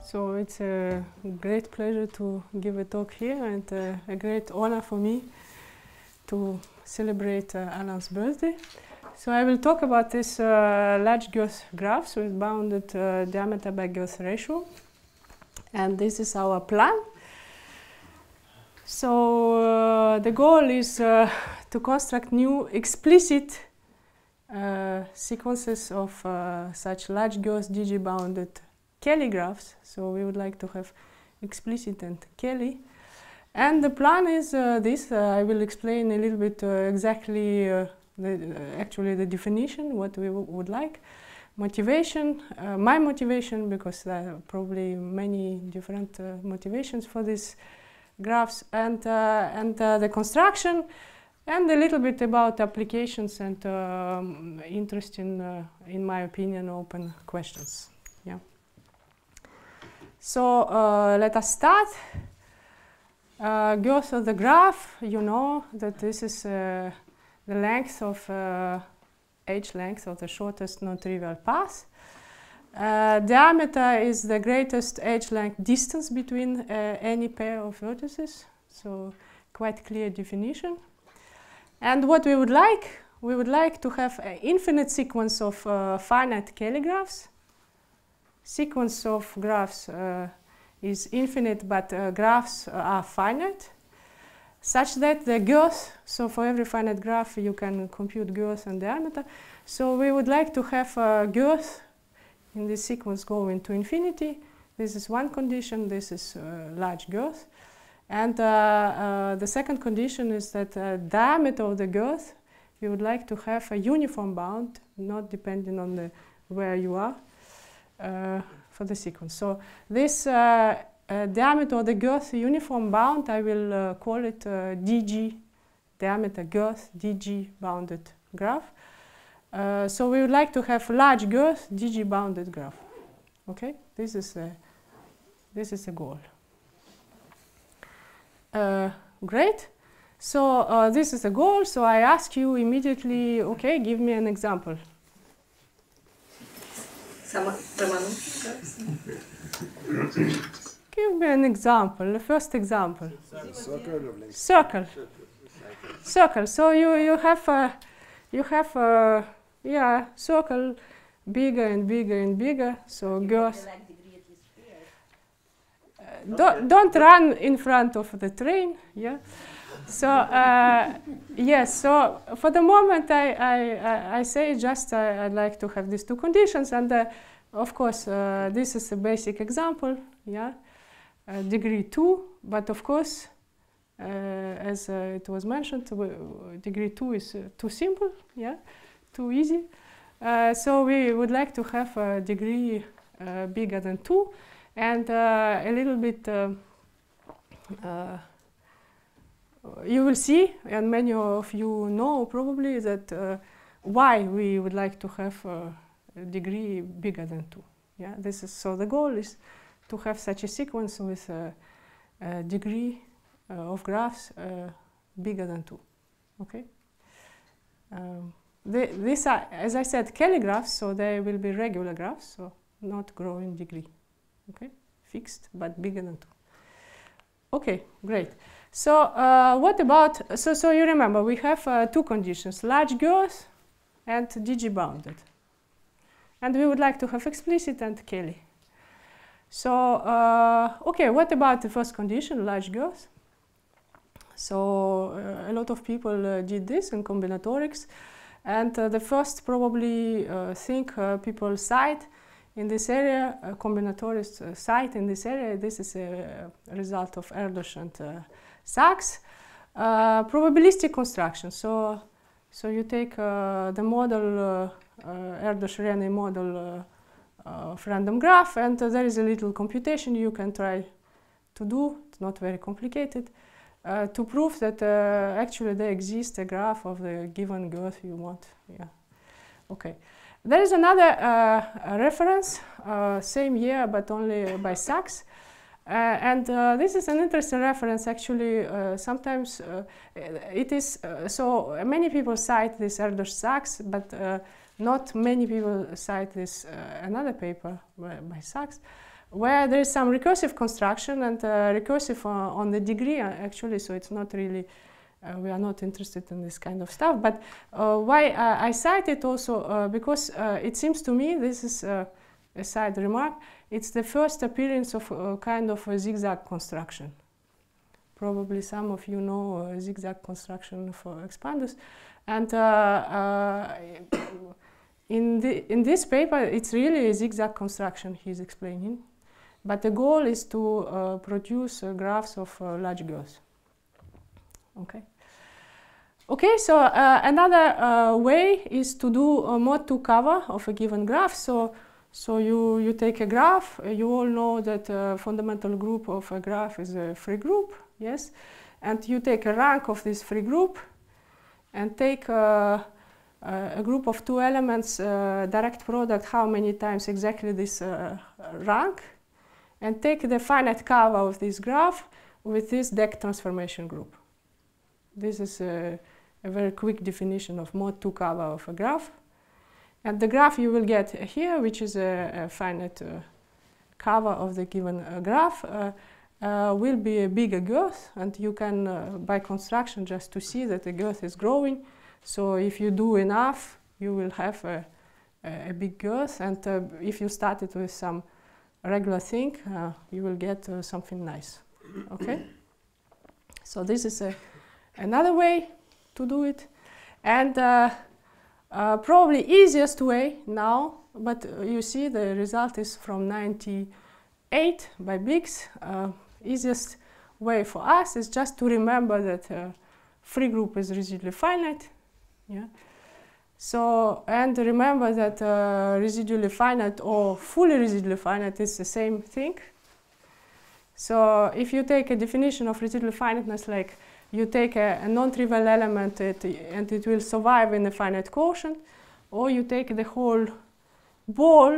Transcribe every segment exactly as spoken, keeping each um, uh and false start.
So it's a great pleasure to give a talk here, and uh, a great honor for me to celebrate uh, Alan's birthday. So I will talk about this uh, large girth graphs with bounded uh, diameter by girth ratio. And this is our plan. So uh, the goal is uh, to construct new explicit uh, sequences of uh, such large girth D G bounded Cayley graphs. So we would like to have explicit and Cayley. And the plan is uh, this. Uh, I will explain a little bit uh, exactly uh, the, uh, actually the definition, what we w would like. Motivation, uh, my motivation, because there are probably many different uh, motivations for these graphs, and, uh, and uh, the construction, and a little bit about applications and um, interesting, uh, in my opinion, open questions. Yeah. So uh, let us start. Uh, girth of the graph, you know that this is uh, the length of uh, h length of the shortest non-trivial path. Uh, diameter is the greatest h length distance between uh, any pair of vertices, so quite clear definition. And what we would like, we would like to have an infinite sequence of uh, finite Cayley graphs. Sequence of graphs uh, is infinite, but uh, graphs are finite, such that the girth, so for every finite graph you can compute girth and diameter. So we would like to have a girth in this sequence going to infinity. This is one condition, this is uh, large girth. And uh, uh, the second condition is that uh, diameter of the girth, we would like to have a uniform bound, not depending on the, where you are. Uh, for the sequence. So this uh, uh, diameter of the girth uniform bound, I will uh, call it uh, D G, diameter girth D G bounded graph. Uh, so we would like to have large girth D G bounded graph. Okay, this is a, this is a goal. Uh, great. So uh, this is a goal. So I ask you immediately. Okay, give me an example. Give me an example, the first example. Circle. Circle. Circle. So you, you have a, you have a, yeah, circle bigger and bigger and bigger, so girth. Uh, don't, don't run in front of the train, yeah. So, uh, yes, so for the moment I, I, I say just I, I'd like to have these two conditions, and uh, of course uh, this is a basic example, yeah, uh, degree two, but of course, uh, as uh, it was mentioned, uh, degree two is uh, too simple, yeah, too easy. Uh, so we would like to have a degree uh, bigger than two, and uh, a little bit uh, uh, you will see, and many of you know probably, that uh, why we would like to have uh, a degree bigger than two. Yeah, this is so the goal is to have such a sequence with a, a degree uh, of graphs uh, bigger than two. Okay. Um, the, these are, as I said, Cayley graphs, so they will be regular graphs, so not growing degree. Okay, fixed but bigger than two. Okay, great. So uh, what about, so, so you remember we have uh, two conditions, large girth and D G bounded. And we would like to have explicit and Cayley. So, uh, okay, what about the first condition, large girth? So uh, a lot of people uh, did this in combinatorics. And uh, the first probably uh, thing uh, people cite in this area, uh, combinatorists uh, cite in this area, this is a, a result of Erdős and uh, Sachs, uh, probabilistic construction. So, so you take uh, the model, uh, uh, Erdős-Rényi model uh, of random graph, and uh, there is a little computation you can try to do. It's not very complicated, uh, to prove that uh, actually there exists a graph of the given girth you want. Yeah. Okay. There is another uh, reference, uh, same year but only by Sachs. Uh, and uh, this is an interesting reference actually. Uh, sometimes uh, it is, uh, so many people cite this Erdős-Sachs, but uh, not many people cite this uh, another paper by, by Sachs. where there is some recursive construction and uh, recursive uh, on the degree uh, actually, so it's not really, uh, we are not interested in this kind of stuff. But uh, why uh, I cite it also, uh, because uh, it seems to me, this is uh, a side remark, it's the first appearance of a kind of a zigzag construction. Probably some of you know uh, zigzag construction for expanders. And uh, uh, in, the, in this paper, it's really a zigzag construction he's explaining. But the goal is to uh, produce uh, graphs of uh, large girth. Okay. Okay, so uh, another uh, way is to do a mod two cover of a given graph. So, so you, you take a graph. Uh, you all know that a fundamental group of a graph is a free group, yes? And you take a rank of this free group and take uh, uh, a group of two elements, uh, direct product, how many times exactly this uh, rank, and take the finite cover of this graph with this deck transformation group. This is a, a very quick definition of mod two cover of a graph. And the graph you will get here, which is a, a finite uh, cover of the given uh, graph, uh, uh, will be a bigger girth. And you can, uh, by construction, just to see that the girth is growing. So if you do enough, you will have a, a, a big girth. And uh, if you started with some regular thing, uh, you will get uh, something nice. Okay? So this is a, another way to do it. And uh, uh, probably easiest way now, but uh, you see the result is from ninety-eight by Biggs. Uh, easiest way for us is just to remember that uh, free group is residually finite. Yeah. So, and remember that uh, residually finite or fully residually finite is the same thing. So if you take a definition of residual finiteness, like you take a, a non-trivial element it, and it will survive in a finite quotient, or you take the whole ball,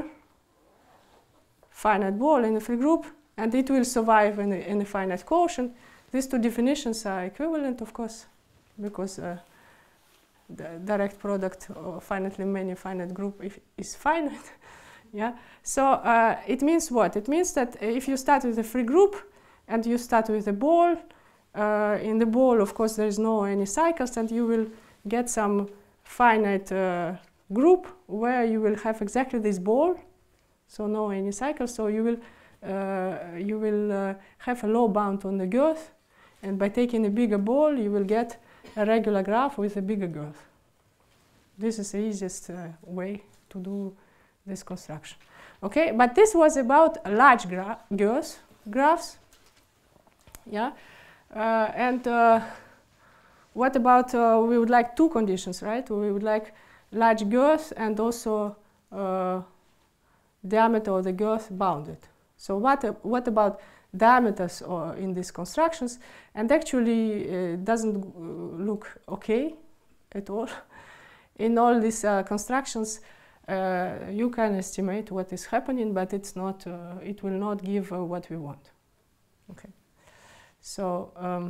finite ball in a free group, and it will survive in a, in a finite quotient. These two definitions are equivalent, of course, because uh, the direct product of finitely many finite group if, is finite. Yeah. So uh, it means what? It means that if you start with a free group and you start with a ball, uh, in the ball, of course, there is no any cycles, and you will get some finite uh, group where you will have exactly this ball, so no any cycles. So you will uh, you will uh, have a low bound on the girth, and by taking a bigger ball, you will get a regular graph with a bigger girth. This is the easiest uh, way to do this construction. Okay, but this was about large gra girth graphs. Yeah, uh, and uh, what about uh, we would like two conditions, right? We would like large girth and also uh, diameter of the girth bounded. So what uh, what about diameters or in these constructions? And actually it uh, doesn't look okay at all. In all these uh, constructions, uh, you can estimate what is happening, but it's not. Uh, it will not give uh, what we want. Okay. So um,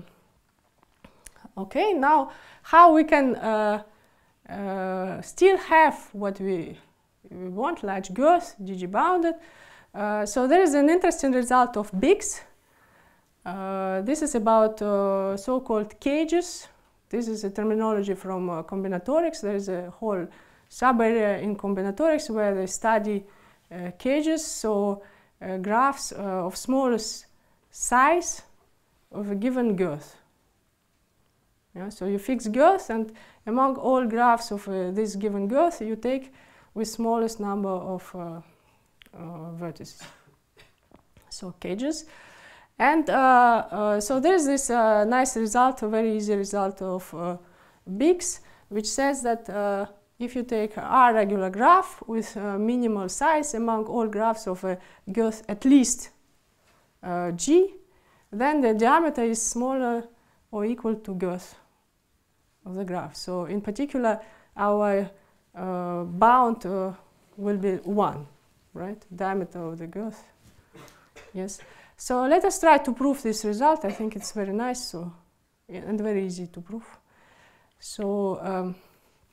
okay. Now, how we can uh, uh, still have what we we want, large girth, G G bounded. Uh, so there is an interesting result of Biggs. Uh, this is about uh, so-called cages. This is a terminology from uh, combinatorics. There is a whole sub-area in combinatorics where they study uh, cages, so uh, graphs uh, of smallest size of a given girth. Yeah, so you fix girth, and among all graphs of uh, this given girth, you take with smallest number of uh, uh, vertices. So cages. And uh, uh, so there's this uh, nice result, a very easy result of uh, Biggs, which says that uh, if you take R regular graph with uh, minimal size among all graphs of a girth at least uh, G, then the diameter is smaller or equal to girth of the graph. So in particular, our uh, bound uh, will be one, right? Diameter of the girth. Yes. So let us try to prove this result. I think it's very nice, so and very easy to prove. So um,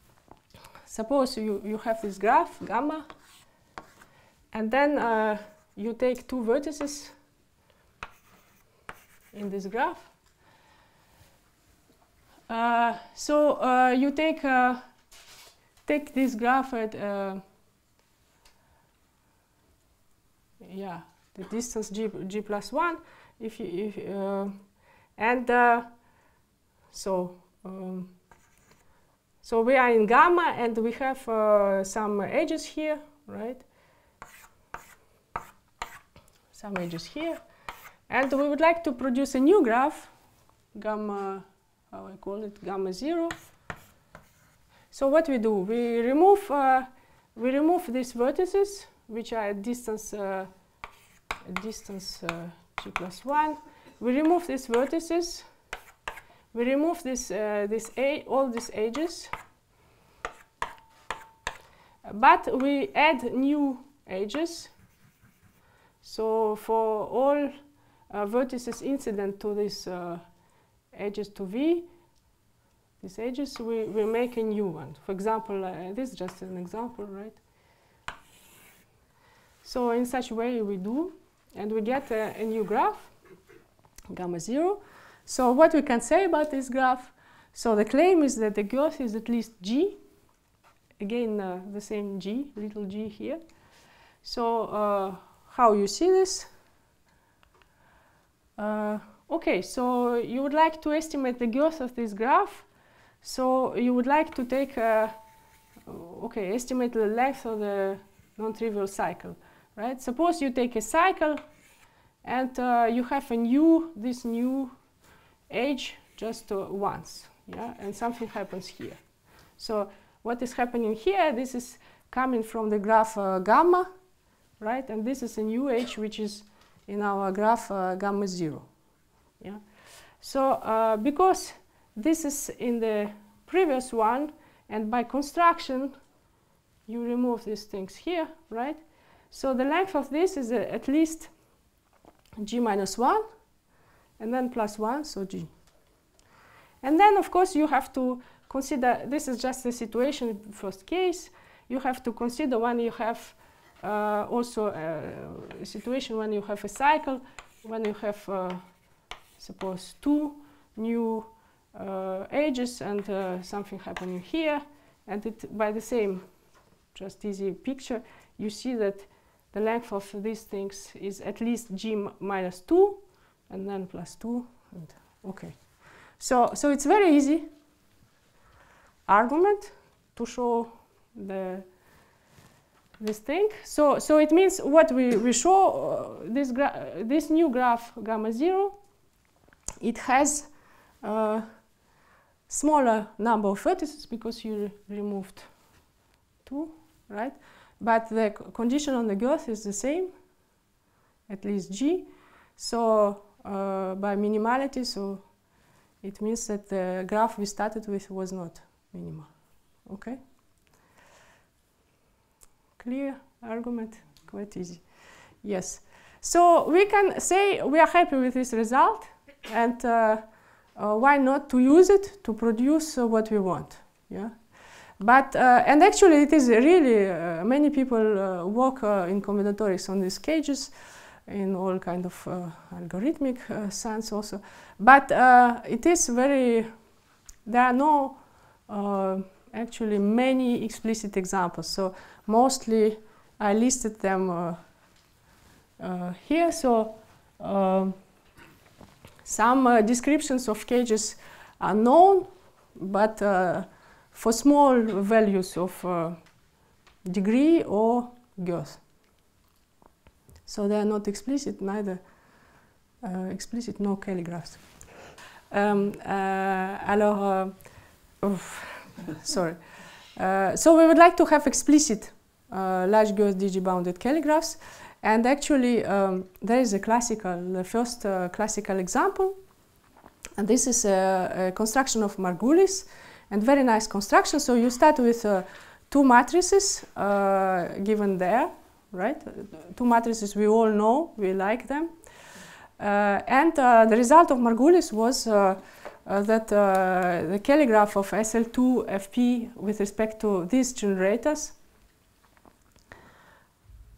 suppose you, you have this graph, gamma, and then uh, you take two vertices in this graph. Uh, so uh, you take uh, take this graph at uh, yeah the distance g g plus one. If you if uh, and uh, so um, so we are in gamma and we have uh, some edges here, right? Some edges here, and we would like to produce a new graph, gamma, how I call it, gamma zero. So what we do, we remove uh, we remove these vertices which are at distance uh, at distance uh, g plus one. We remove these vertices. We remove this uh, this a all these edges, but we add new edges. So for all uh, vertices incident to these uh, edges to V, these edges, we, we make a new one. For example, uh, this is just an example, right? So in such a way we do, and we get a, a new graph, gamma zero. So what we can say about this graph, so the claim is that the girth is at least G. Again, uh, the same G, little g here. So uh, how you see this? Uh, okay, so you would like to estimate the girth of this graph. So you would like to take, uh, okay, estimate the length of the non-trivial cycle, right? Suppose you take a cycle and uh, you have a new, this new age just uh, once, yeah, and something happens here. So what is happening here, this is coming from the graph uh, gamma, right? And this is a new age which is in our graph uh, gamma zero. Yeah. So uh, because this is in the previous one, and by construction you remove these things here, right? So the length of this is uh, at least g minus one, and then plus one, so g. And then of course you have to consider, this is just the situation, first case. You have to consider when you have uh, also uh, a situation when you have a cycle, when you have, uh, suppose, two new uh, ages and uh, something happening here, and it, by the same, just easy picture, you see that the length of these things is at least g minus two, and then plus two, and okay. So, so it's very easy argument to show the this thing. So, so it means what we, we show uh, this gra uh, this new graph gamma zero. It has a smaller number of vertices because you re removed two, right? But the condition on the girth is the same, at least g. So uh, by minimality, so it means that the graph we started with was not minimal. Okay? Clear argument? Quite easy. Yes. So we can say we are happy with this result, and uh, uh, why not to use it to produce uh, what we want? Yeah. But uh, and actually, it is really uh, many people uh, work uh, in combinatorics on these cages, in all kind of uh, algorithmic uh, sense also. But uh, it is very. There are no uh, actually many explicit examples. So mostly I listed them uh, uh, here. So uh, some uh, descriptions of cages are known, but uh, for small values of uh, degree or girth. So they are not explicit, neither uh, explicit nor Cayley graphs. Um, uh, alors, uh, oof, sorry. Uh, so we would like to have explicit uh, large girth D G bounded Cayley graphs, and actually um, there is a classical, the first uh, classical example, and this is a, a construction of Margulis, and very nice construction. So you start with uh, two matrices uh, given there, right? Two matrices we all know, we like them. Uh, and uh, the result of Margulis was uh, uh, that uh, the Cayley graph of S L two F P with respect to these generators.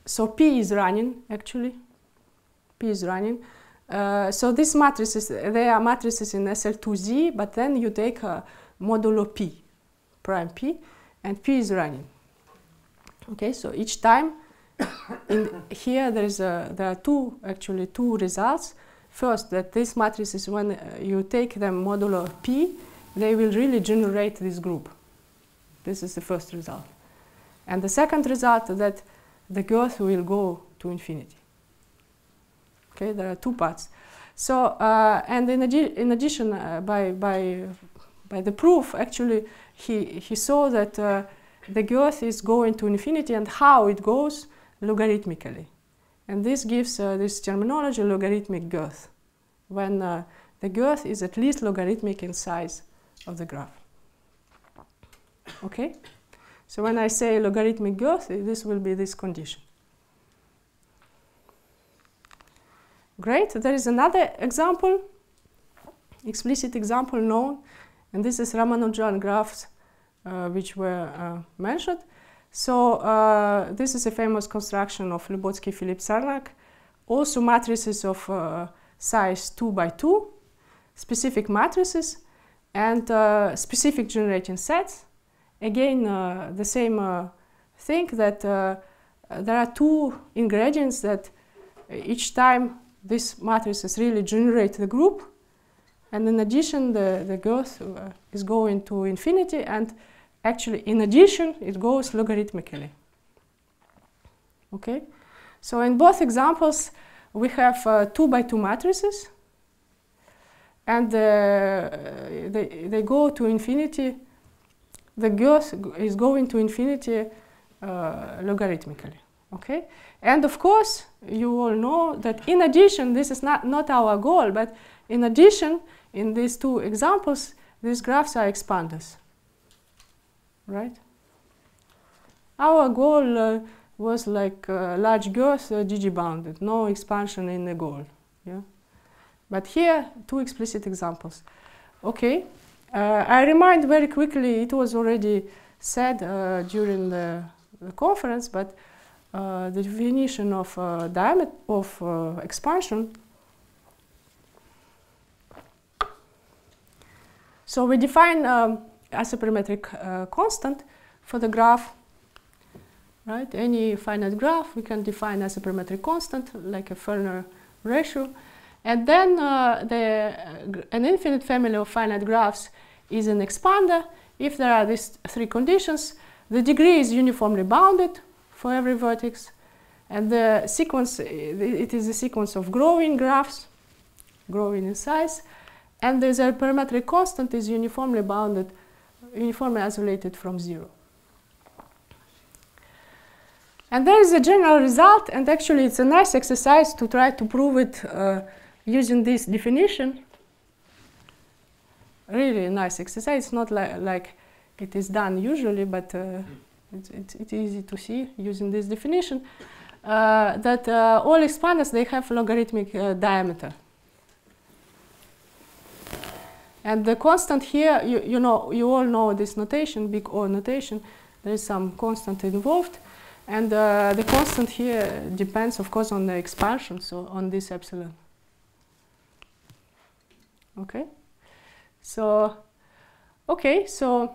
so P is running, actually. P is running. Uh, so these matrices, they are matrices in S L two Z, but then you take a modulo P, prime P, and P is running. Okay, so each time, in here there, is a, there are two, actually two results. First, that these matrices, when uh, you take them modulo P, they will really generate this group. This is the first result. And the second result, that the girth will go to infinity. Okay, there are two parts. So, uh, and in, adi in addition, uh, by, by, by the proof, actually, he, he saw that uh, the girth is going to infinity, and how it goes logarithmically. And this gives uh, this terminology, logarithmic girth, when uh, the girth is at least logarithmic in size of the graph. Okay? So when I say logarithmic girth, this will be this condition. Great. There is another example, explicit example known, and this is Ramanujan graphs, uh, which were uh, mentioned. So uh, this is a famous construction of Lubotzky-Phillips-Sarnak. Also matrices of uh, size two by two, specific matrices, and uh, specific generating sets. Again, uh, the same uh, thing, that uh, there are two ingredients that each time these matrices really generate the group, and in addition the, the girth uh, is going to infinity, and actually in addition it goes logarithmically. Okay, so in both examples we have uh, two by two matrices, and uh, they, they go to infinity. The girth is going to infinity uh, logarithmically. Okay, and of course you all know that in addition, this is not, not our goal, but in addition, in these two examples, these graphs are expanders. Right? Our goal uh, was like uh, large girth, uh, G G bounded, no expansion in the goal. Yeah? But here, two explicit examples. Okay, uh, I remind very quickly, it was already said uh, during the, the conference, but uh, the definition of uh, diameter of uh, expansion. So we define um, isoperimetric uh, constant for the graph, right? Any finite graph, we can define isoperimetric constant like a Ferner ratio. And then uh, the, uh, an infinite family of finite graphs is an expander if there are these three conditions. The degree is uniformly bounded for every vertex, and the sequence, it is a sequence of growing graphs, growing in size, and the isoperimetric constant is uniformly bounded, uniformly isolated from zero. And there is a general result, and actually it's a nice exercise to try to prove it uh, using this definition. Really a nice exercise. It's not li like it is done usually, but uh, it's, it's, it's easy to see using this definition uh, that uh, all expanders, they have logarithmic uh, diameter. And the constant here, you, you know, you all know this notation, big O notation. There is some constant involved, and uh, the constant here depends, of course, on the expansion, so on this epsilon. Okay, so okay, so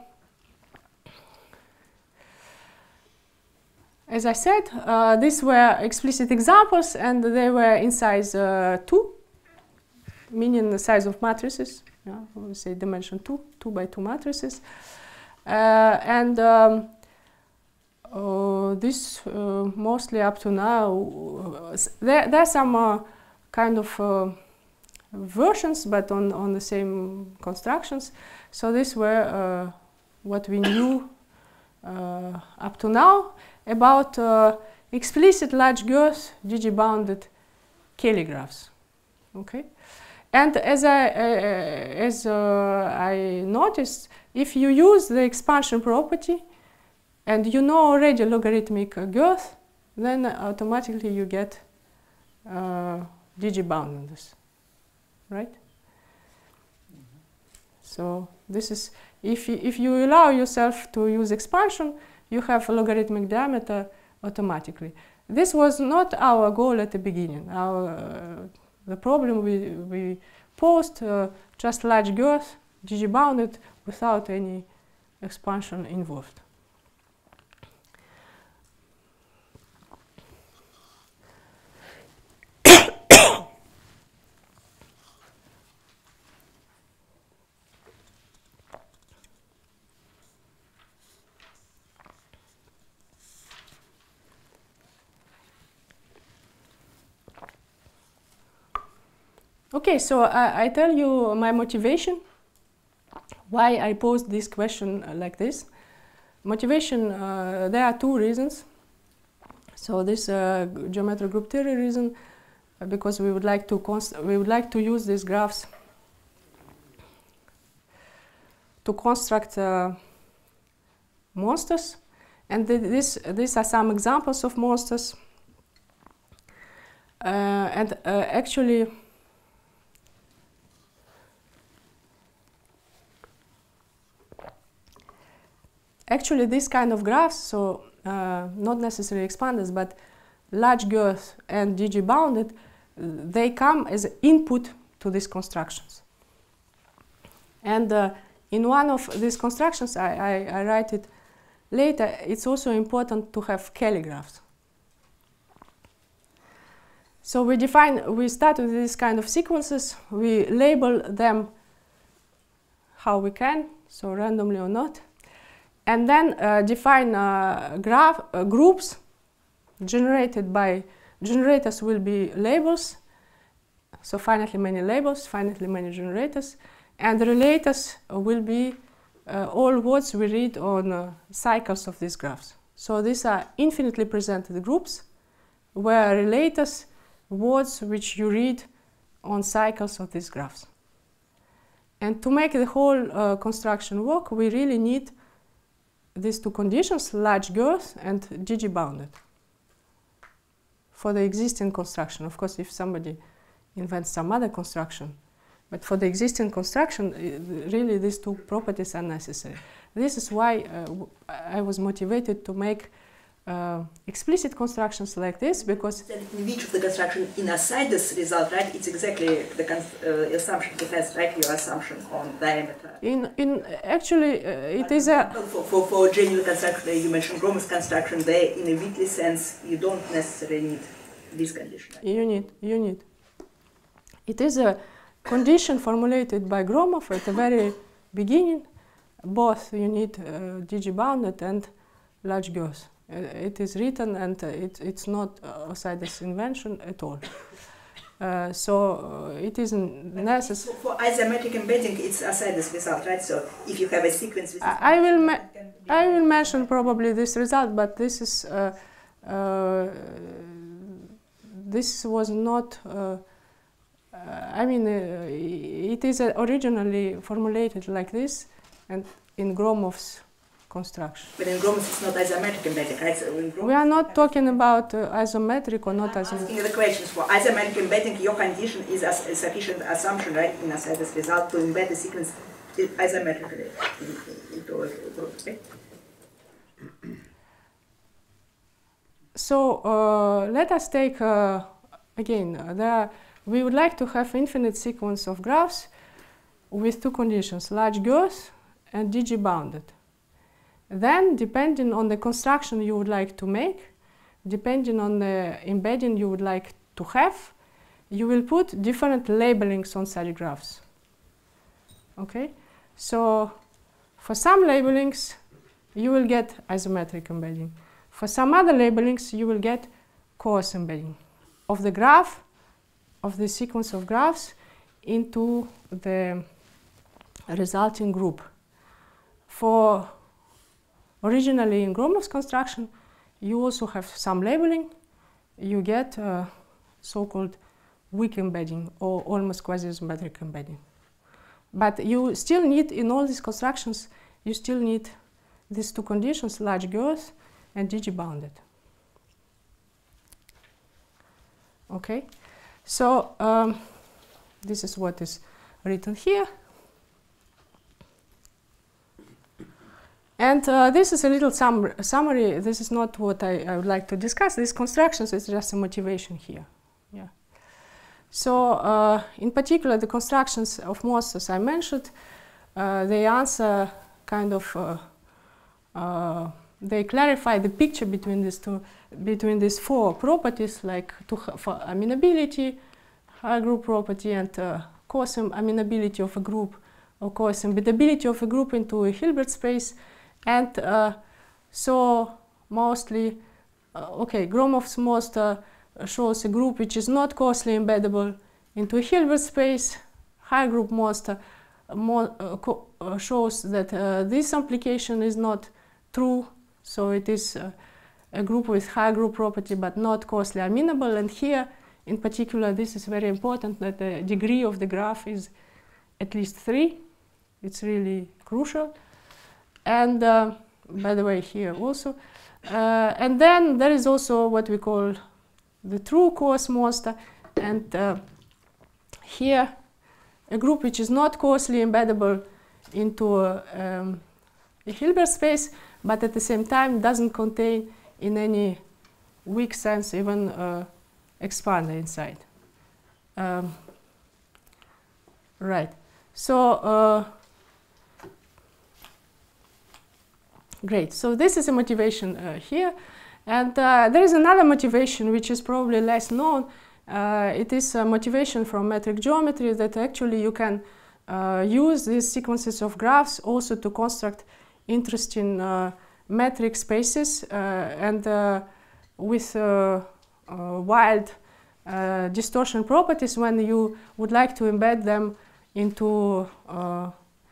as I said, uh, these were explicit examples, and they were in size uh, two, meaning the size of matrices. Yeah, we say dimension two, two by two matrices, uh, and um, uh, this uh, mostly up to now. Uh, there, there are some uh, kind of uh, versions, but on on the same constructions. So these were uh, what we knew uh, up to now about uh, explicit large girth G G bounded Cayley graphs. Okay. And as I, uh, as uh, I noticed, if you use the expansion property and you know already logarithmic uh, girth, then automatically you get uh, G G boundedness, right? Mm-hmm. So this is, if you, if you allow yourself to use expansion, you have a logarithmic diameter automatically. this was not our goal at the beginning. Our, uh, the problem we, we posed, uh, just large girth, Gigi-bounded, without any expansion involved. Okay, so I, I tell you my motivation, why I posed this question uh, like this. Motivation, uh, there are two reasons. So this uh, geometric group theory reason, uh, because we would like to const we would like to use these graphs to construct uh, monsters, and th this these are some examples of monsters, uh, and uh, actually. Actually, this kind of graphs, so uh, not necessarily expanders, but large girth and Gigi-bounded, they come as input to these constructions. And uh, in one of these constructions, I, I, I write it later, it's also important to have Cayley graphs. So we define, we start with these kind of sequences, we label them how we can, so randomly or not. And then uh, define uh, graph uh, groups generated by generators will be labels, so finitely many labels, finitely many generators, and the relators will be uh, all words we read on uh, cycles of these graphs. So these are infinitely presented groups where relators words which you read on cycles of these graphs. And to make the whole uh, construction work, we really need these two conditions, large girth and Gigi-bounded, for the existing construction. Of course, if somebody invents some other construction, but for the existing construction, really these two properties are necessary. This is why uh, I was motivated to make uh, explicit constructions like this, because in which of the construction in a this result, right? It's exactly the uh, assumption it has, right? Your assumption on diameter. In in actually uh, it is a for for, for genuine construction. You mentioned Grom's construction. There, in a Wheatley sense, you don't necessarily need this condition. Right? You need you need. It is a condition formulated by Gromov at the very beginning. Both you need uh, Gigi-bounded and large girth. Uh, it is written, and uh, it, it's not uh, Osiris' invention at all. Uh, so uh, it isn't necessary. For isometric embedding, it's Osiris result, right? So if you have a sequence with I, I will ma I will mention probably this result, but this is uh, uh, this was not. Uh, uh, I mean, uh, it is uh, originally formulated like this, and in Gromov's construction. But in Grom's it's not isometric embedding, right? So in we are not talking about uh, isometric or not I'm isometric. asking the questions for isometric embedding. Your condition is a, a sufficient assumption, right, in a set result to embed the sequence isometrically into a group. So uh, let us take uh, again. Uh, there we would like to have infinite sequence of graphs with two conditions: large girth and Gigi-bounded. Then, depending on the construction you would like to make, depending on the embedding you would like to have, you will put different labelings on such graphs. Okay? So, for some labelings, you will get isometric embedding. For some other labelings, you will get coarse embedding of the graph, of the sequence of graphs, into the resulting group. For originally in Gromov's construction, you also have some labeling. You get uh, so-called weak embedding or almost quasi-isometric embedding. But you still need, in all these constructions, you still need these two conditions, large girth and Gigi-bounded. Okay, so um, this is what is written here. And uh, this is a little sum summary. This is not what I, I would like to discuss. These constructions is just a motivation here. Yeah. So uh, in particular, the constructions of most, as I mentioned, uh, they answer kind of, uh, uh, they clarify the picture between these two, between these four properties, like to for amenability, high group property, and uh, coarse amenability of a group, or coarse embeddability of a group into a Hilbert space. And uh, so mostly, uh, okay, Gromov's most uh, shows a group which is not coarsely embeddable into a Hilbert space. High group most uh, mo uh, co uh, shows that uh, this implication is not true. So it is uh, a group with high group property but not coarsely amenable. And here, in particular, this is very important, that the degree of the graph is at least three. It's really crucial. And uh, by the way, here also. Uh, and then there is also what we call the true coarse monster. And uh, here, a group which is not coarsely embeddable into a, um, a Hilbert space, but at the same time doesn't contain in any weak sense even uh, expander inside. Um, right. So, uh, great. So this is a motivation uh, here. And uh, there is another motivation which is probably less known. Uh, it is a motivation from metric geometry that actually you can uh, use these sequences of graphs also to construct interesting uh, metric spaces uh, and uh, with uh, uh, wild uh, distortion properties when you would like to embed them into uh,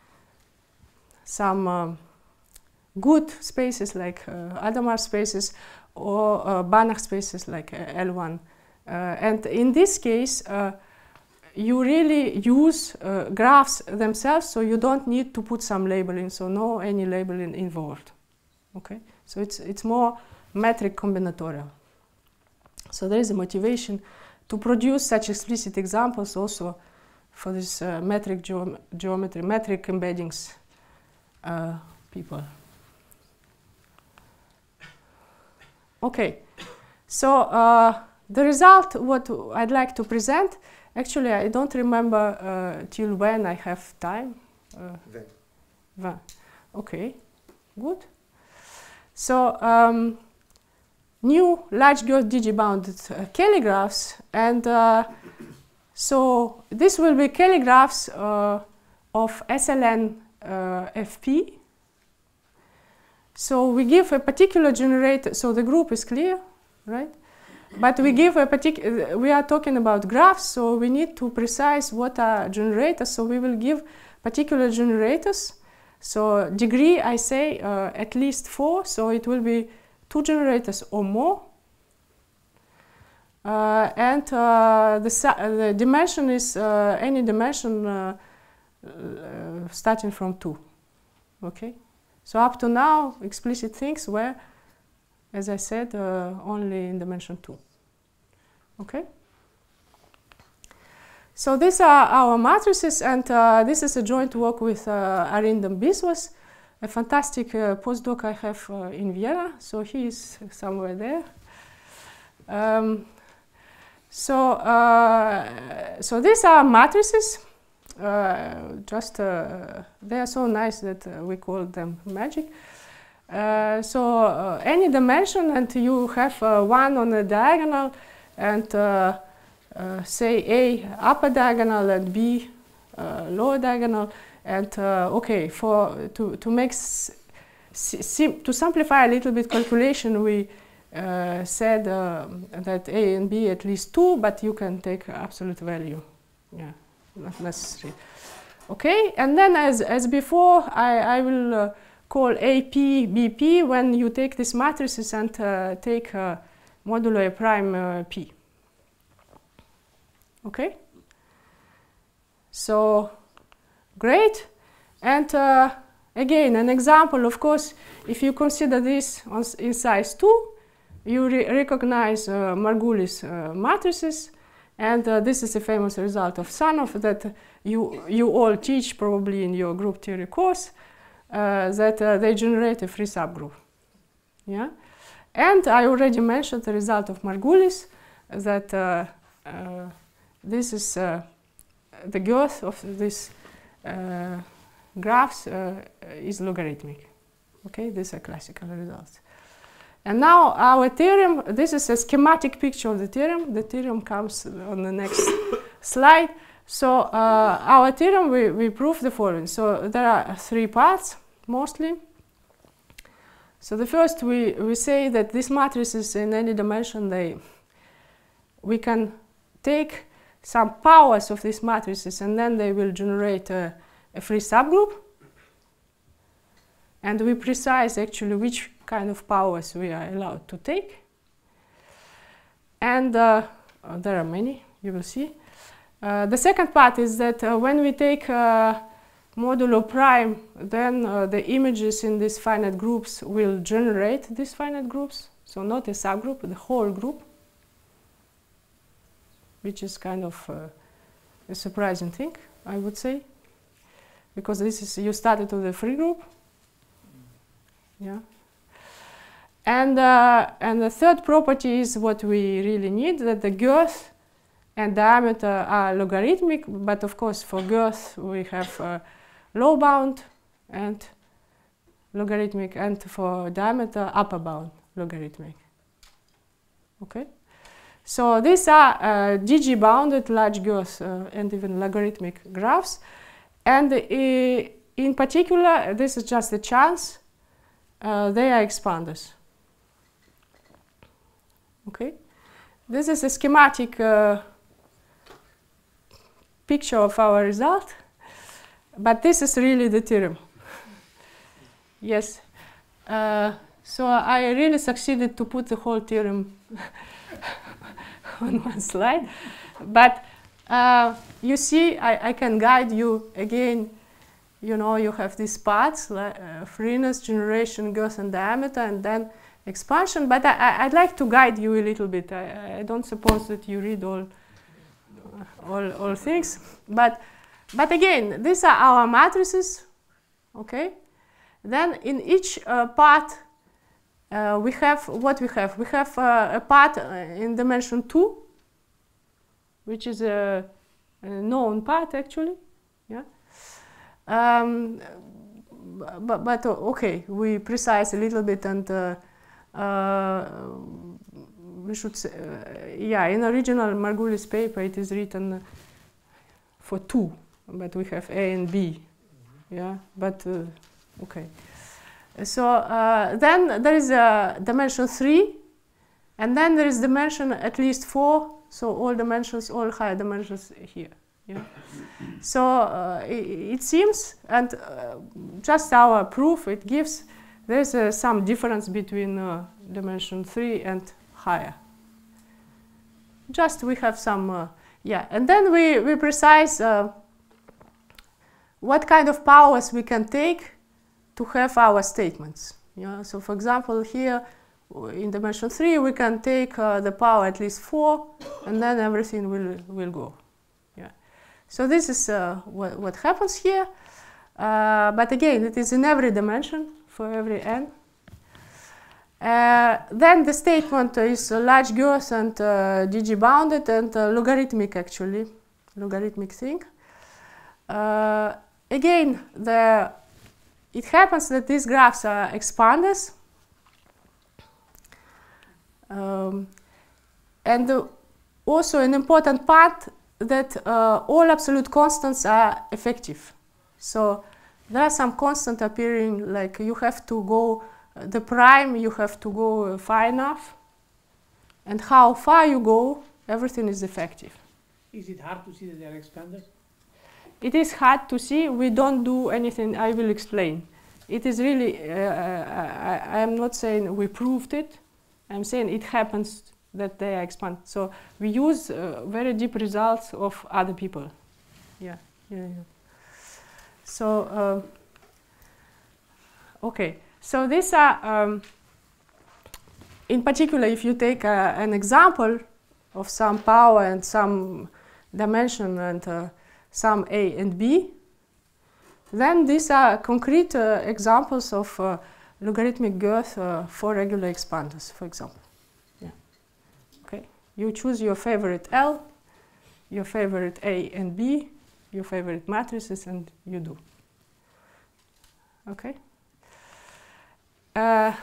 some um, good spaces like uh, Adamar spaces or uh, Banach spaces like uh, L one. Uh, and in this case, uh, you really use uh, graphs themselves, so you don't need to put some labeling, so no any labeling involved. Okay, so it's, it's more metric combinatorial. So there is a motivation to produce such explicit examples also for this uh, metric geom geometry, metric embeddings uh, people. Okay, so uh, the result, what I'd like to present, actually I don't remember uh, till when I have time. Uh, when. When. Okay, good. So um, new large girth digibounded uh, Cayley graphs, and uh, so this will be Cayley graphs uh, of S L N uh, F P. So we give a particular generator, so the group is clear, right? But we give a particular, we are talking about graphs, so we need to precise what are generators, so we will give particular generators. So degree, I say uh, at least four, so it will be two generators or more. Uh, and uh, the, the dimension is uh, any dimension uh, uh, starting from two, okay? So up to now, explicit things were, as I said, uh, only in dimension two. Okay? So these are our matrices, and uh, this is a joint work with uh, Arindam Biswas, a fantastic uh, postdoc I have uh, in Vienna. So he is somewhere there. Um, so, uh, so these are matrices. Uh, just uh, they are so nice that uh, we call them magic. Uh, so uh, any dimension, and you have uh, one on a diagonal, and uh, uh, say A upper diagonal and B uh, lower diagonal, and uh, okay, for to to make s sim to simplify a little bit calculation, we uh, said uh, that A and B at least two, but you can take absolute value. Yeah. Not necessary. Okay, and then as, as before, I, I will uh, call A P B P when you take these matrices and uh, take uh, modulo A prime uh, P. Okay? So, great. And uh, again, an example, of course, if you consider this on, in size two, you re recognize uh, Margulis uh, matrices. And uh, this is a famous result of Sarnak that you, you all teach probably in your group theory course. uh, that uh, they generate a free subgroup. Yeah, and I already mentioned the result of Margulis, that uh, uh, this is uh, the girth of this uh, graphs uh, is logarithmic. Okay, these are classical results. And now our theorem, this is a schematic picture of the theorem. The theorem comes on the next slide. So uh, our theorem, we, we prove the following. So there are three parts, mostly. So the first, we, we say that these matrices in any dimension, they, we can take some powers of these matrices, and then they will generate a, a free subgroup. And we precise actually which kind of powers we are allowed to take. And uh, uh, there are many, you will see. Uh, the second part is that uh, when we take uh, modulo prime, then uh, the images in these finite groups will generate these finite groups. So not a subgroup, the whole group, which is kind of uh, a surprising thing, I would say. Because this is, you started with a free group. Yeah. And, uh, and the third property is what we really need, that the girth and diameter are logarithmic, but of course for girth we have uh, low bound and logarithmic, and for diameter upper bound logarithmic. Okay? So these are uh, G G bounded large girth uh, and even logarithmic graphs. And uh, in particular, this is just a chance, uh, they are expanders. Okay, this is a schematic uh, picture of our result, but this is really the theorem. Yes, uh, so I really succeeded to put the whole theorem on one slide, but uh, you see, I, I can guide you again. You know, you have these parts, like uh, freeness, generation, girth, and diameter, and then expansion, but I, I'd like to guide you a little bit. I, I don't suppose that you read all, uh, all, all things, but, but again, these are our matrices, okay? Then in each uh, part, uh, we have what we have. We have uh, a part in dimension two, which is a, a known part actually, yeah? Um, but, but okay, we precise a little bit, and uh, Uh, we should say, uh, yeah, in original Margulis paper it is written for two, but we have A and B, mm-hmm. Yeah, but uh, okay. So uh, then there is a dimension three, and then there is dimension at least four, so all dimensions, all higher dimensions here, yeah. So uh, it, it seems, and uh, just our proof, it gives there's uh, some difference between uh, dimension three and higher. Just we have some, uh, yeah, and then we, we precise uh, what kind of powers we can take to have our statements. Yeah? So for example, here in dimension three, we can take uh, the power at least four, and then everything will, will go. Yeah. So this is uh, what, what happens here. Uh, but again, it is in every dimension, for every n. Uh, then the statement is a large girth and uh, G G bounded and uh, logarithmic actually, logarithmic thing. Uh, again, the, it happens that these graphs are expanders. Um, and uh, also an important part that uh, all absolute constants are effective. So there are some constants appearing, like you have to go, uh, the prime, you have to go uh, far enough. And how far you go, everything is effective. Is it hard to see that they are expanders? It is hard to see. We don't do anything. I will explain. It is really, uh, I, I am not saying we proved it. I'm saying it happens that they are expanded. So we use uh, very deep results of other people. Yeah, yeah, yeah. So, uh, okay, so these are, um, in particular, if you take uh, an example of some power and some dimension and uh, some A and B, then these are concrete uh, examples of uh, logarithmic girth uh, for regular expanders, for example. Yeah. Okay. You choose your favorite L, your favorite A and B, your favorite matrices, and you do. Okay. Uh,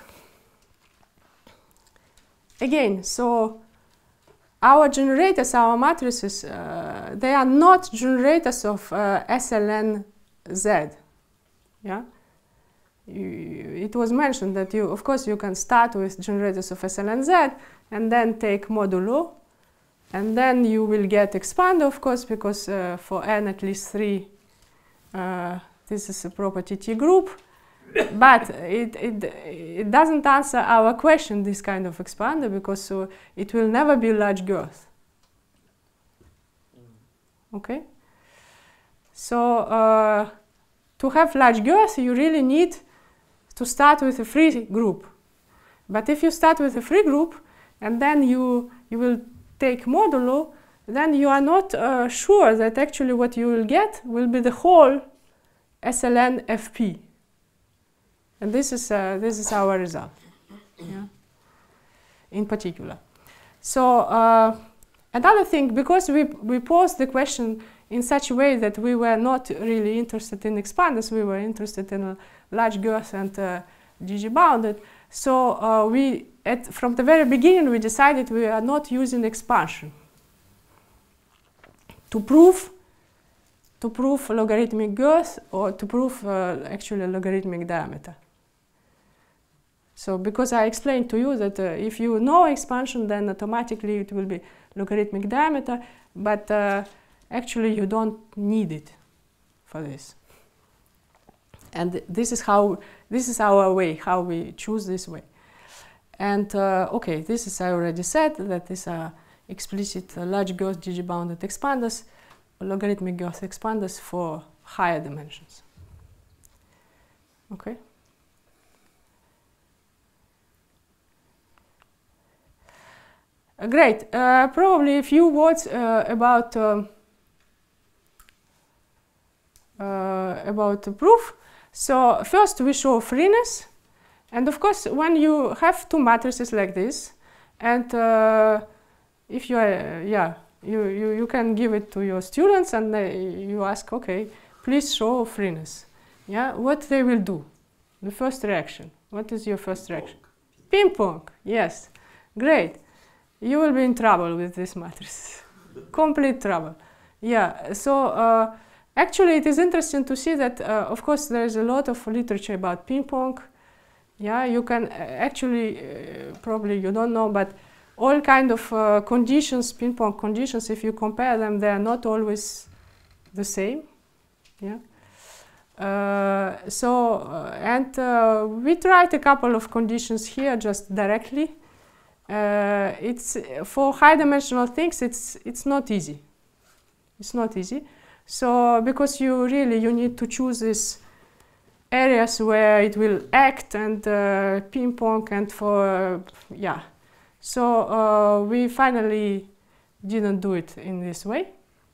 again, so our generators, our matrices, uh, they are not generators of uh, S L N Z. Yeah. You, it was mentioned that you, of course, you can start with generators of S L N Z and then take modulo, and then you will get expander, of course, because uh, for n at least three, uh, this is a property T group. But it, it, it doesn't answer our question, this kind of expander, because uh, it will never be large girth. Okay? So uh, to have large girth, you really need to start with a free group. But if you start with a free group and then you, you will take modulo, then you are not uh, sure that actually what you will get will be the whole S L N F P. And this is, uh, this is our result, yeah, in particular. So uh, another thing, because we, we posed the question in such a way that we were not really interested in expanders, we were interested in a large girth and uh, G G bounded. So uh, we, at, from the very beginning, we decided we are not using expansion to prove to prove logarithmic girth or to prove uh, actually logarithmic diameter. So because I explained to you that uh, if you know expansion, then automatically it will be logarithmic diameter, but uh, actually you don't need it for this. And this is how, this is our way, how we choose this way. And uh, okay, this is, I already said, that these are explicit uh, large girth G G bounded expanders, logarithmic girth expanders for higher dimensions. Okay. Uh, great. Uh, probably a few words uh, about um, uh, about the proof. So first we show freeness, and of course when you have two matrices like this, and uh, if you are uh, yeah you, you you can give it to your students and they, you ask, okay, please show freeness. Yeah, what they will do? The first reaction. What is your first reaction? Ping pong. Yes, great. You will be in trouble with this matrix. Complete trouble. Yeah, so uh, actually it is interesting to see that, uh, of course, there is a lot of literature about ping pong. Yeah, you can uh, actually, uh, probably you don't know, but all kind of uh, conditions, ping pong conditions, if you compare them, they are not always the same. Yeah. Uh, so, uh, and uh, we tried a couple of conditions here just directly. Uh, it's for high dimensional things, it's it's not easy. It's not easy. So because you really you need to choose these areas where it will act and uh, ping pong and for uh, yeah. So uh, we finally didn't do it in this way.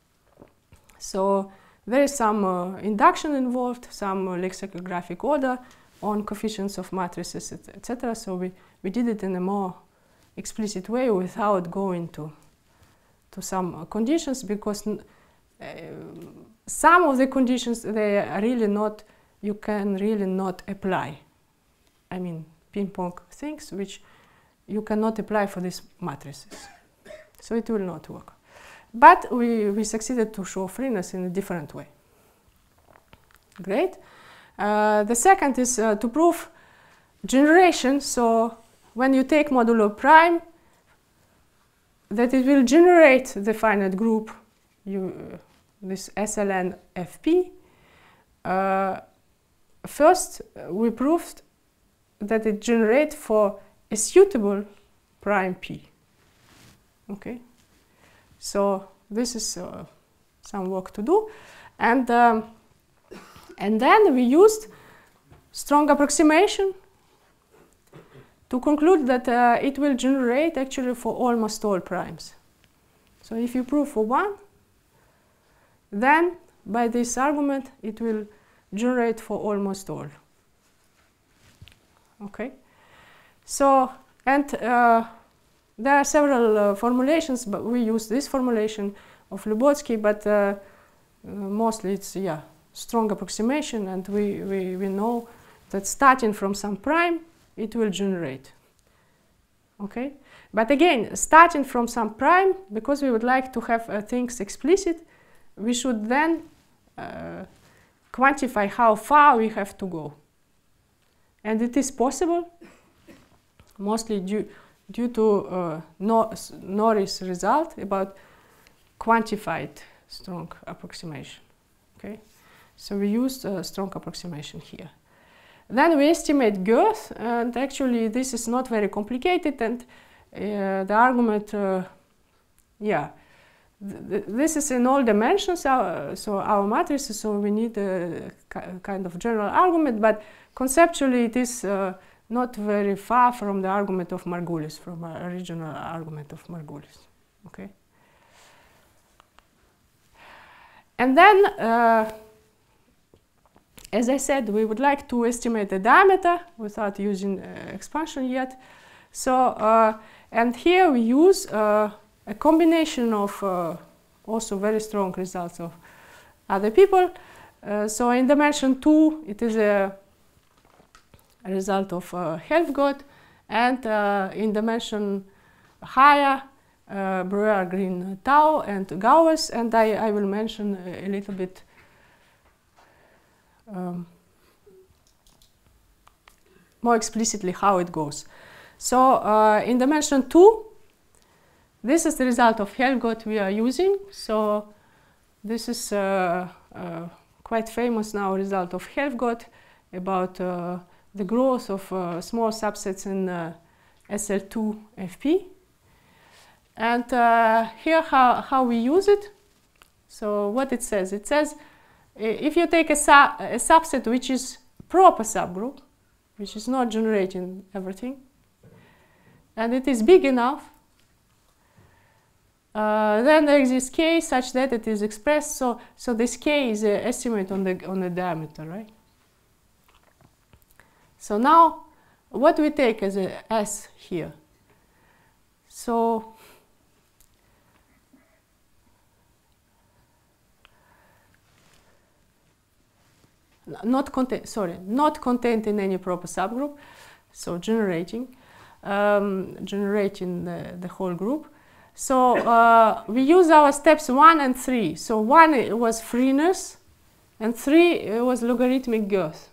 So there is some uh, induction involved, some uh, lexicographic order on coefficients of matrices, et cetera. So we we did it in a more explicit way without going to to some uh, conditions, because uh, some of the conditions they are really not, you can really not apply. I mean ping pong things which you cannot apply for these matrices, so it will not work. But we, we succeeded to show freeness in a different way. Great. Uh, the second is uh, to prove generation. So when you take modulo prime, that it will generate the finite group, you, uh, this S L N F P. Uh, first, uh, we proved that it generates for a suitable prime P. Okay, so this is uh, some work to do, and um, and then we used strong approximation to conclude that uh, it will generate actually for almost all primes. So if you prove for one, then by this argument it will generate for almost all. Okay, so and uh, there are several uh, formulations, but we use this formulation of Lubotzky, but uh, uh, mostly it's yeah strong approximation, and we, we we know that starting from some prime it will generate. Okay, but again, starting from some prime, because we would like to have uh, things explicit, we should then uh, quantify how far we have to go. And it is possible, mostly due, due to uh, no, Norris result about quantified strong approximation. Okay, so we used a strong approximation here. Then we estimate girth, and actually this is not very complicated, and uh, the argument, uh, yeah, th th this is in all dimensions, uh, so our matrices, so we need a kind of general argument, but conceptually it is uh, not very far from the argument of Margulis, from a original argument of Margulis. Okay. And then, uh, as I said, we would like to estimate the diameter without using uh, expansion yet. So, uh, and here we use uh, a combination of uh, also very strong results of other people. Uh, so in dimension two, it is a, a result of uh, Helfgott, and uh, in dimension higher, uh, Breuer, Green, Tau, and Gauss, and I, I will mention a, a little bit Um, more explicitly how it goes. So uh, in dimension two, this is the result of Helfgott we are using. So this is uh, uh, quite famous now result of Helfgott about uh, the growth of uh, small subsets in uh, S L two F P. And uh, here how, how we use it. So what it says, it says if you take a, su a subset which is proper subgroup, which is not generating everything, and it is big enough, uh, then there exists k such that it is expressed. So, so this k is an estimate on the on the diameter, right? So now, what we take as a s here? So. Not contain, sorry, not contained in any proper subgroup, so generating, um, generating the, the whole group. So uh, we use our steps one and three. So one it was freeness, and three it was logarithmic girth.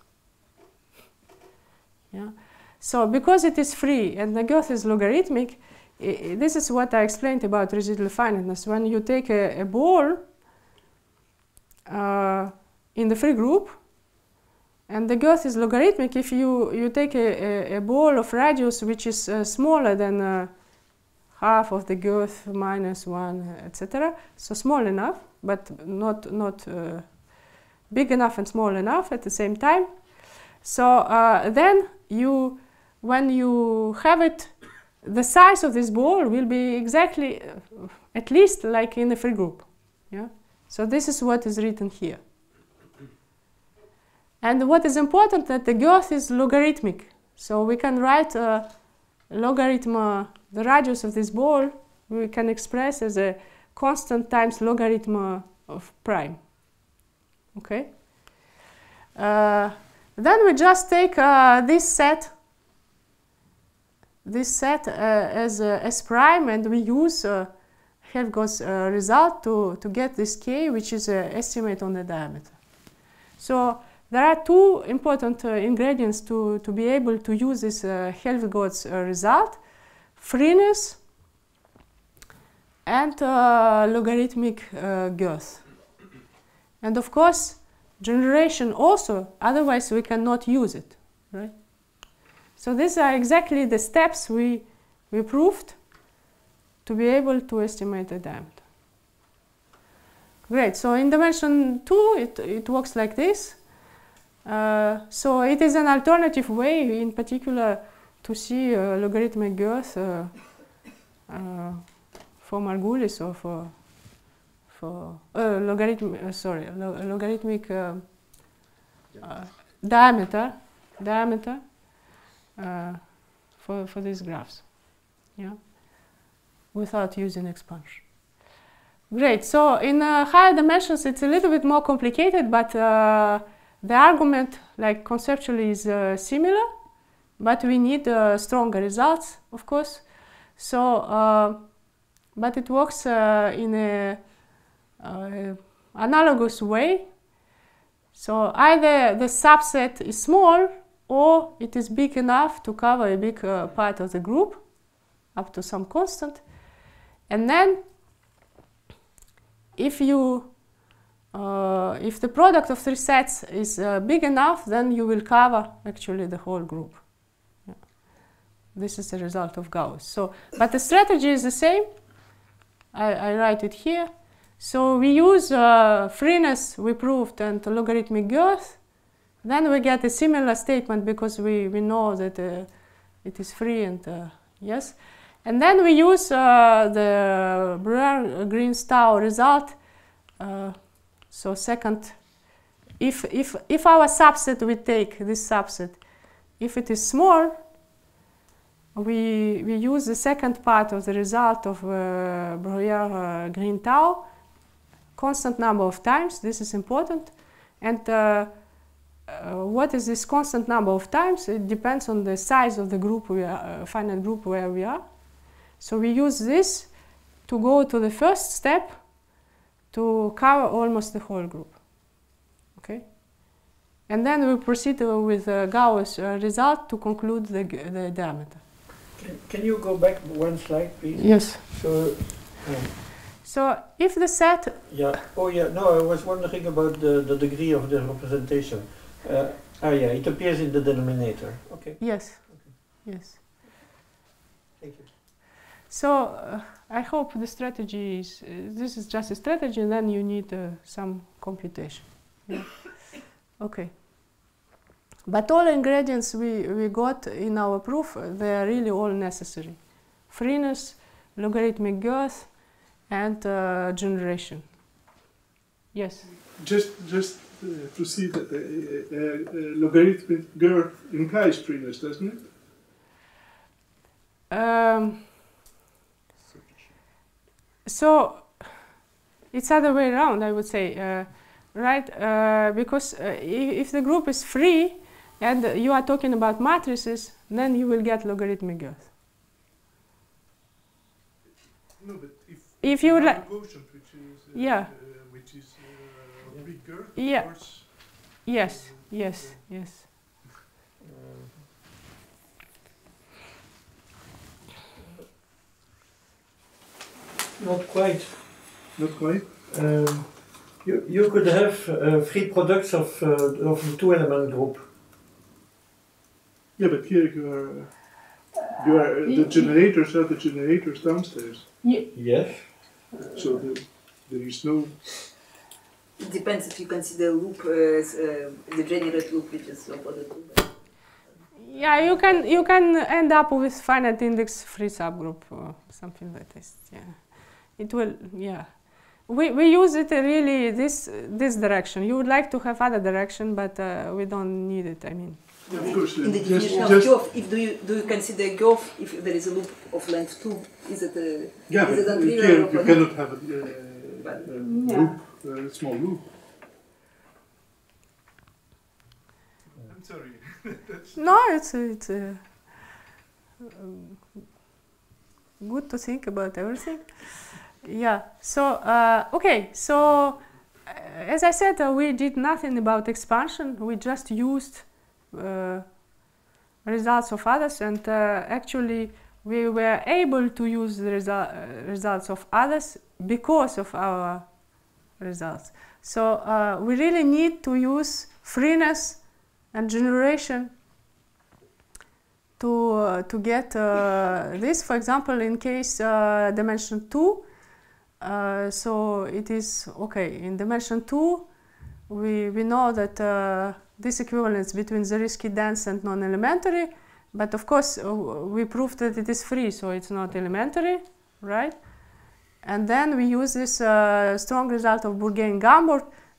Yeah. So because it is free and the girth is logarithmic, I, this is what I explained about residual finiteness. When you take a, a ball uh, in the free group, and the girth is logarithmic, if you, you take a, a, a ball of radius which is uh, smaller than uh, half of the girth minus one, et cetera. So small enough, but not, not uh, big enough and small enough at the same time. So uh, then you, when you have it, the size of this ball will be exactly, uh, at least like in the free group. Yeah? So this is what is written here. And what is important that the girth is logarithmic. So we can write a logarithm, uh, the radius of this ball, we can express as a constant times logarithm uh, of prime. Okay? Uh, then we just take uh, this set, this set uh, as uh, S prime, and we use uh, Helfgott's uh, result to, to get this k, which is an estimate on the diameter. So there are two important uh, ingredients to, to be able to use this uh, Helfgott's uh, result: freeness and uh, logarithmic uh, girth. And of course, generation also, otherwise we cannot use it, right? So these are exactly the steps we, we proved to be able to estimate the diameter. Great, so in dimension two, it, it works like this. Uh, so it is an alternative way, in particular, to see uh, logarithmic girth uh, uh, for Margulis or for for uh, logarithm. Uh, sorry, lo logarithmic uh, uh, diameter, diameter uh, for, for these graphs, yeah, without using expansion. Great, so in uh, higher dimensions it's a little bit more complicated, but uh, the argument, like conceptually, is uh, similar, but we need uh, stronger results, of course. So, uh, but it works uh, in a uh, analogous way. So either the subset is small or it is big enough to cover a big uh, part of the group up to some constant. And then if you uh, if the product of three sets is uh, big enough, then you will cover actually the whole group. Yeah. This is the result of Gauss. So, but the strategy is the same. I, I write it here. So we use uh, freeness, we proved, and logarithmic girth. Then we get a similar statement because we, we know that uh, it is free and uh, yes. And then we use uh, the Breuer-Green-Stau result. Uh, so second, if, if, if our subset, we take this subset, if it is small, we, we use the second part of the result of uh, Breuer-Green-Tau, constant number of times. This is important. And uh, uh, what is this constant number of times? It depends on the size of the group, we are, uh, finite group where we are. So we use this to go to the first step to cover almost the whole group. Okay? And then we proceed uh, with uh, Gauss uh, result to conclude the, the diameter. Can, can you go back one slide, please? Yes. So, um, so if the set... Yeah. Oh, yeah. No, I was wondering about the, the degree of the representation. Uh, ah, yeah. It appears in the denominator. Okay. Yes. Okay. Yes. Thank you. So uh, I hope the strategy is, uh, this is just a strategy, and then you need uh, some computation. Yeah. Okay. But all ingredients we, we got in our proof, uh, they are really all necessary. Freeness, logarithmic girth, and uh, generation. Yes? Just, just uh, to see that the uh, uh, logarithmic girth implies freeness, doesn't it? Um, So it's other way around, I would say, uh, right? Uh, because uh, if, if the group is free and you are talking about matrices, then you will get logarithmic girth. No, but if, If you would like, quotient, which is uh, yeah, uh, which is uh, free girth, yeah, of course, yes, yes, yes. Not quite. Not quite. Um, you, you could have uh, free products of, uh, of the two-element group. Yeah, but here you are, uh, you are uh, the generators are the generators downstairs. Yes. So the, there is no. It depends if you consider loop as uh, the generate loop, which is opposite to. Yeah, you can you can end up with finite index free subgroup or something like this. Yeah, it will. Yeah, we we use it uh, really this this direction. You would like to have other direction, but uh, we don't need it. I mean. Yeah, of course. In the Just, definition of just girth, if do you do you consider girth if there is a loop of length two? Is it a yeah, is but it you, untrivial can, you or cannot have a, uh, a Yeah. loop, a small loop. I'm sorry. No, it's it's uh, um, good to think about everything. Yeah. So uh, okay. So uh, as I said, uh, we did nothing about expansion. We just used uh, results of others, and uh, actually we were able to use the resu uh, results of others because of our results. So uh, we really need to use freeness and generation to uh, to get uh, this. For example, in case uh, dimension two, uh, so it is okay. In dimension two, we we know that uh, this equivalence between Zariski dense and non-elementary, but of course uh, we proved that it is free, so it's not elementary, right? And then we use this uh, strong result of Bourget and Gambort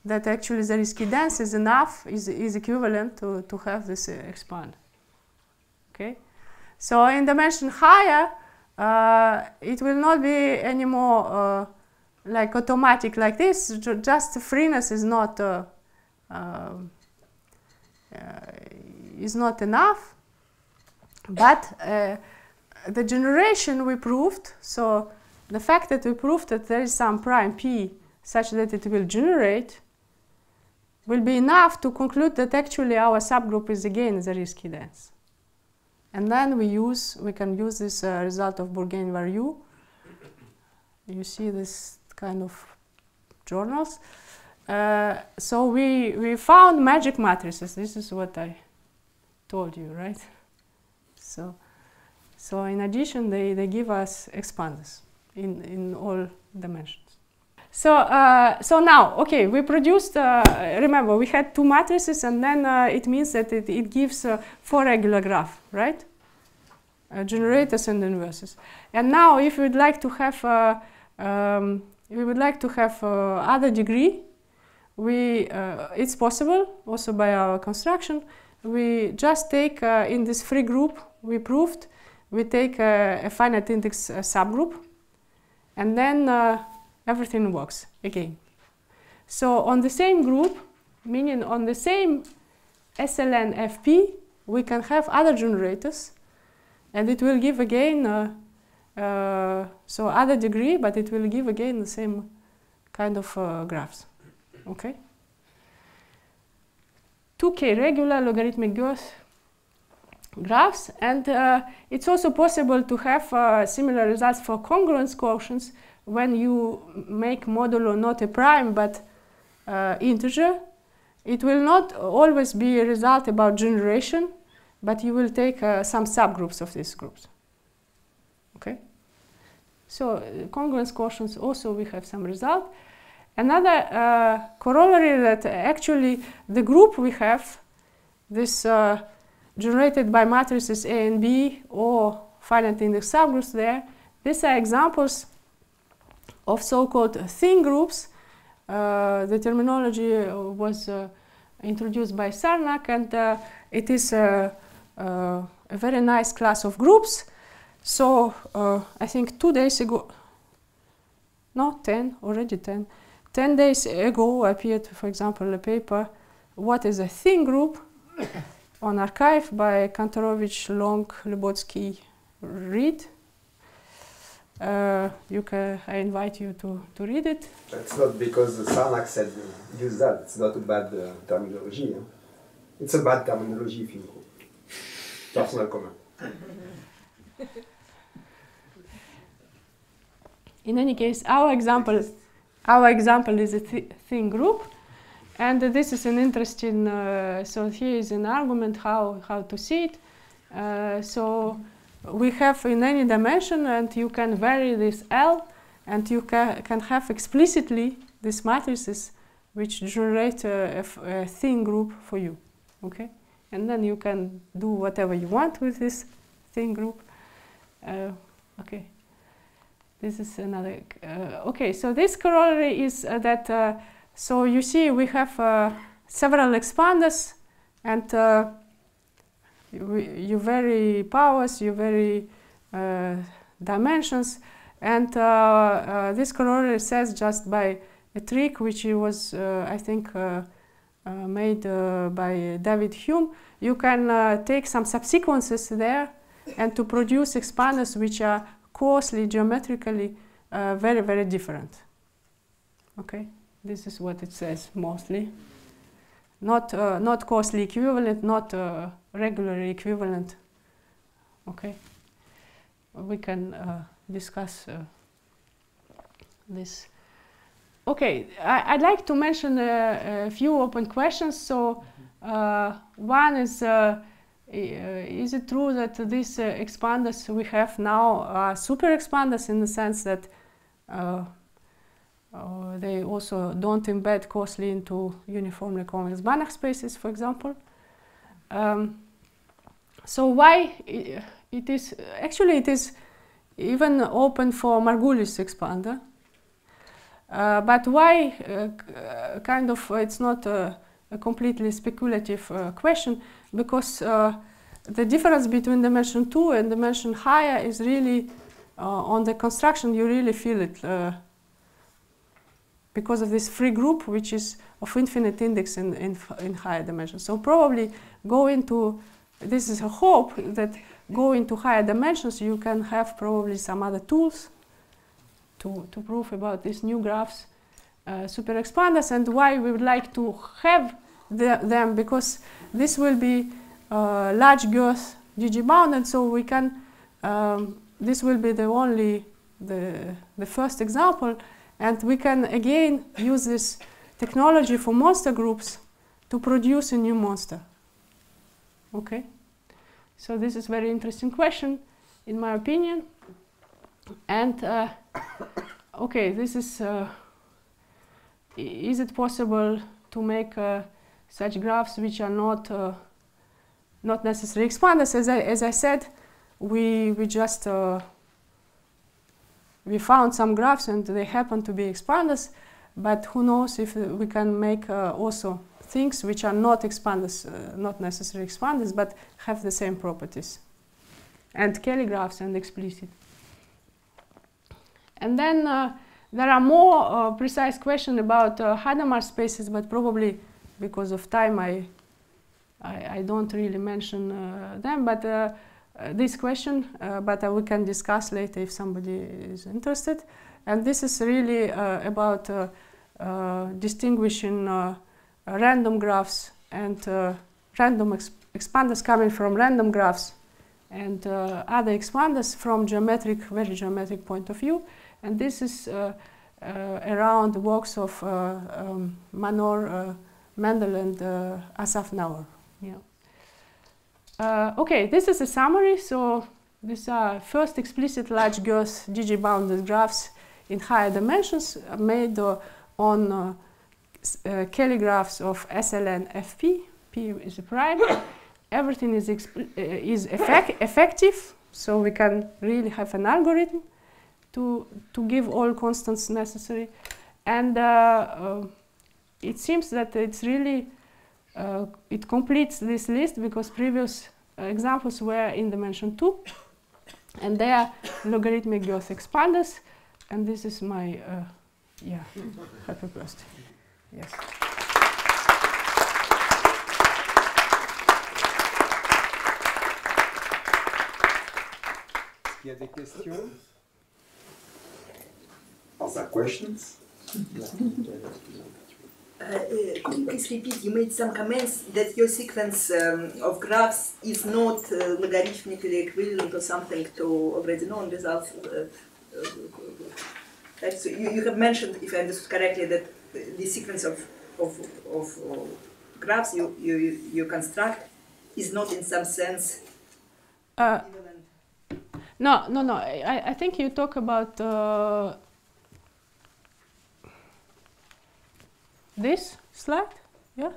that actually the risky dense is enough, is, is equivalent to, to have this uh, expand. Okay? So in dimension higher, uh, it will not be any more uh, like automatic like this, just freeness is not, uh, uh, uh, is not enough. But uh, the generation we proved, so the fact that we proved that there is some prime p such that it will generate will be enough to conclude that actually our subgroup is again the risky dense. And then we use, we can use this uh, result of Bourgain-Varioux. You see this kind of journals. Uh, so we, we found magic matrices. This is what I told you, right? So, so in addition, they, they give us expanders in, in all dimensions. So, uh, so now, okay, we produced, uh, remember, we had two matrices, and then uh, it means that it, it gives uh, four regular graph, right? Uh, generators and inverses. And now, if we'd like to have, uh, um, we would like to have uh, other degree, we, uh, it's possible, also by our construction. We just take, uh, in this free group, we proved, we take uh, a finite index uh, subgroup, and then uh, everything works again. So on the same group, meaning on the same S L N F P, we can have other generators, and it will give again, uh, uh, so other degree, but it will give again the same kind of uh, graphs, okay? two K regular logarithmic girth graphs, and uh, it's also possible to have uh, similar results for congruence quotients when you make modulo not a prime but uh, integer. It will not always be a result about generation, but you will take uh, some subgroups of these groups. Okay? So uh, congruence quotients also we have some result. Another uh, corollary that actually the group we have, this uh, generated by matrices A and B or finite index subgroups there, these are examples of so-called thin groups. Uh, the terminology was uh, introduced by Sarnak, and uh, it is uh, uh, a very nice class of groups. So uh, I think two days ago, no, ten, already ten, ten days ago appeared, for example, a paper, What is a Thin Group? On Archive by Kantorovich, Long, Lubotzky, Reed. Uh, you can, I invite you to, to read it. It's not because Sarnak said uh, use that. It's not a bad uh, terminology. Huh? It's a bad terminology, if you know. Personal comment. In any case, our example, our example is a th thin group, and uh, this is an interesting. Uh, so here is an argument how how to see it. Uh, so. We have in any dimension, and you can vary this L, and you ca can have explicitly these matrices which generate a, a, a thin group for you, okay? And then you can do whatever you want with this thin group. Uh, okay, this is another. Uh, okay, so this corollary is uh, that. Uh, so you see, we have uh, several expanders, and uh, You, you vary powers, you vary uh, dimensions, and uh, uh, this corollary says just by a trick which was, uh, I think, uh, uh, made uh, by David Hume, you can uh, take some subsequences there and to produce expanders which are coarsely, geometrically uh, very, very different. Okay, this is what it says mostly. Not, uh, not coarsely equivalent, not uh, regularly equivalent. Okay, we can uh, discuss uh, this. Okay, I, I'd like to mention a, a few open questions. So, uh, one is: uh, is it true that these uh, expanders we have now are super expanders in the sense that uh, Uh, they also don't embed coarsely into uniformly convex Banach spaces, for example. Um, so why it, it is, actually it is even open for Margulis expander. Uh, but why, uh, kind of, uh, it's not a, a completely speculative uh, question, because uh, the difference between dimension two and dimension higher is really, uh, on the construction, you really feel it uh, because of this free group, which is of infinite index in, in, in higher dimensions. So probably go into, this is a hope, that go into higher dimensions, you can have probably some other tools to, to prove about these new graphs, uh, super expanders, and why we would like to have the, them, because this will be uh, large girth G G bounded, so we can, um, this will be the only, the, the first example, and we can again use this technology for monster groups to produce a new monster. Okay? So this is a very interesting question, in my opinion. And uh, okay, this is, uh, is it possible to make uh, such graphs which are not uh, not necessarily expanders? As I, as I said, we, we just uh, we found some graphs and they happen to be expanders, but who knows if we can make uh, also things which are not expanders, uh, not necessarily expanders, but have the same properties. And Cayley graphs and explicit. And then uh, there are more uh, precise questions about uh, Hadamard spaces, but probably because of time I, I, I don't really mention uh, them. But uh, uh, this question, uh, but uh, we can discuss later if somebody is interested. And this is really uh, about uh, uh, distinguishing uh, uh, random graphs and uh, random ex expanders coming from random graphs and uh, other expanders from geometric, very geometric point of view. And this is uh, uh, around the works of uh, um, Manor, uh, Mendel, and uh, Asaf Nauer. Yeah. Uh, okay, this is a summary. So these are first explicit large girth G G bounded graphs in higher dimensions uh, made uh, on uh, uh, Cayley graphs of S L N F P. P is a prime. Everything is, uh, is effect effective, so we can really have an algorithm to, to give all constants necessary. And uh, uh, it seems that it's really, uh, it completes this list because previous uh, examples were in dimension two. And they are logarithmic girth expanders. And this is my, uh, yeah, happy birthday. Yes. Il y a des questions? Are there questions? Uh, uh, could you please repeat? You made some comments that your sequence um, of graphs is not uh, logarithmically equivalent or something to already known results. Uh, uh, so you, you have mentioned, if I understood correctly, that the sequence of, of, of, of graphs you, you, you construct is not in some sense uh, equivalent. No, no, no. I, I think you talk about uh, this slide, yeah?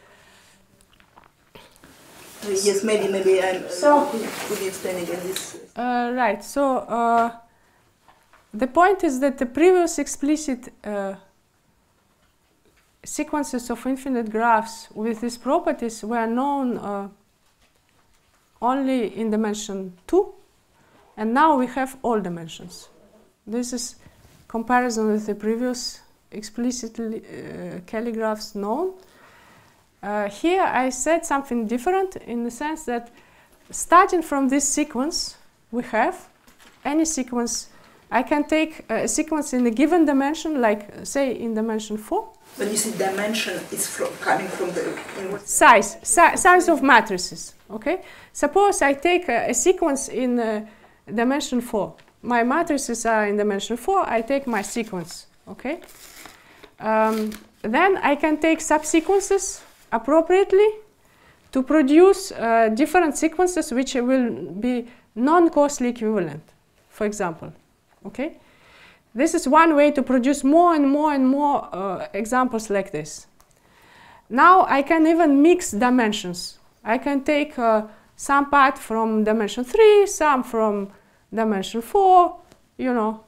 Uh, yes, maybe, maybe I'm. Uh, So- could, could you explain again this? Uh, right. So uh, the point is that the previous explicit uh, sequences of infinite graphs with these properties were known uh, only in dimension two. And now we have all dimensions. This is comparison with the previous explicitly uh, Cayley graphs known. Uh, here I said something different in the sense that starting from this sequence we have, any sequence, I can take a sequence in a given dimension, like say in dimension four. When you say dimension, it's from, coming from the in what Size, si size of matrices, okay? Suppose I take a, a sequence in uh, dimension four. My matrices are in dimension four, I take my sequence, okay? Um, then I can take subsequences appropriately to produce uh, different sequences which will be non-costly equivalent, for example, okay? This is one way to produce more and more and more uh, examples like this. Now I can even mix dimensions. I can take uh, some part from dimension three, some from dimension four, you know,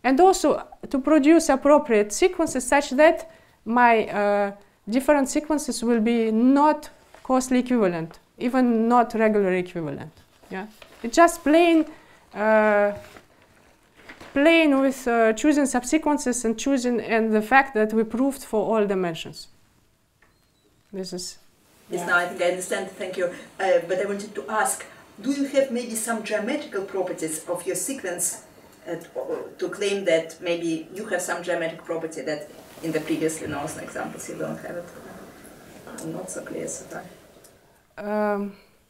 and also to produce appropriate sequences such that my uh, different sequences will be not costly equivalent, even not regular equivalent. Yeah, it's just plain, uh, plain with uh, choosing subsequences and choosing and the fact that we proved for all dimensions. This is. Yes, Yeah. now I think I understand. Thank you. Uh, but I wanted to ask: do you have maybe some geometrical properties of your sequence uh, to claim that maybe you have some geometric property that in the previously known examples you don't have it? I'm not so clear so far. Um,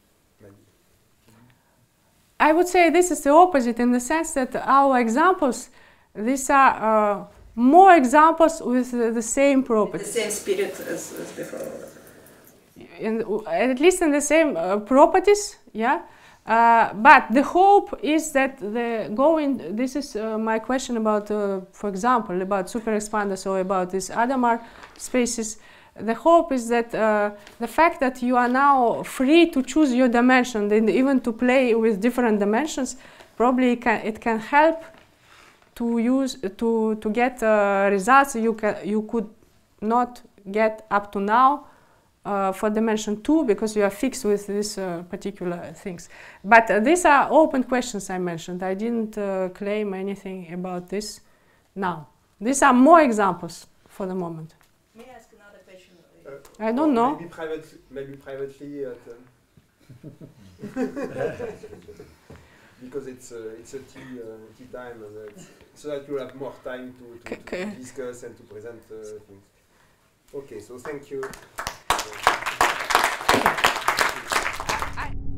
I would say this is the opposite in the sense that our examples, these are uh, more examples with uh, the same The properties. same spirit as, as before. In, at least in the same uh, properties, yeah. Uh, but the hope is that the going. This is uh, my question about, uh, for example, about super expanders or about these Hadamard spaces. The hope is that uh, the fact that you are now free to choose your dimension and even to play with different dimensions, probably can, it can help to use to to get uh, results you can you could not get up to now. Uh, for dimension two, because you are fixed with these uh, particular things. But uh, these are open questions I mentioned. I didn't uh, claim anything about this now. These are more examples for the moment. May I ask another question? I don't know. Maybe, private, maybe privately, at, um, because it's uh, it's a tea, uh, tea time, and uh, it's, so that you have more time to, to, to discuss and to present uh, things. Okay, so thank you. I